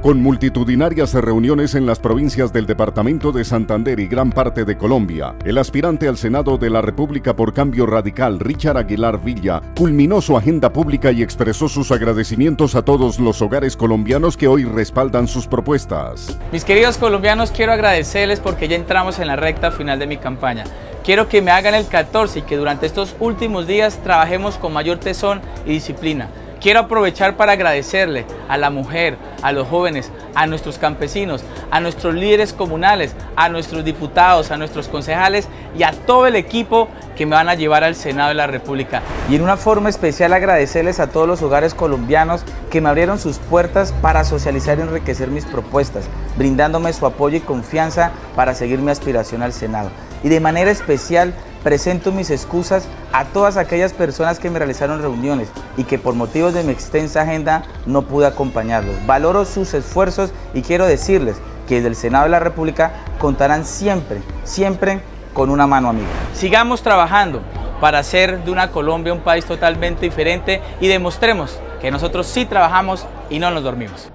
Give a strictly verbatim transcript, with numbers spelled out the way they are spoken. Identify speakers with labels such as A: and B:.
A: Con multitudinarias reuniones en las provincias del departamento de Santander y gran parte de Colombia, el aspirante al Senado de la República por Cambio Radical, Richard Aguilar Villa, culminó su agenda pública y expresó sus agradecimientos a todos los hogares colombianos que hoy respaldan sus propuestas.
B: Mis queridos colombianos, quiero agradecerles porque ya entramos en la recta final de mi campaña. Quiero que me hagan el catorce y que durante estos últimos días trabajemos con mayor tesón y disciplina. Quiero aprovechar para agradecerle a la mujer, a los jóvenes, a nuestros campesinos, a nuestros líderes comunales, a nuestros diputados, a nuestros concejales y a todo el equipo que me van a llevar al Senado de la República. Y en una forma especial agradecerles a todos los hogares colombianos que me abrieron sus puertas para socializar y enriquecer mis propuestas, brindándome su apoyo y confianza para seguir mi aspiración al Senado. Y de manera especial presento mis excusas a todas aquellas personas que me realizaron reuniones y que por motivos de mi extensa agenda no pude acompañarlos. Valoro sus esfuerzos y quiero decirles que desde el Senado de la República contarán siempre, siempre con una mano amiga. Sigamos trabajando para hacer de una Colombia un país totalmente diferente y demostremos que nosotros sí trabajamos y no nos dormimos.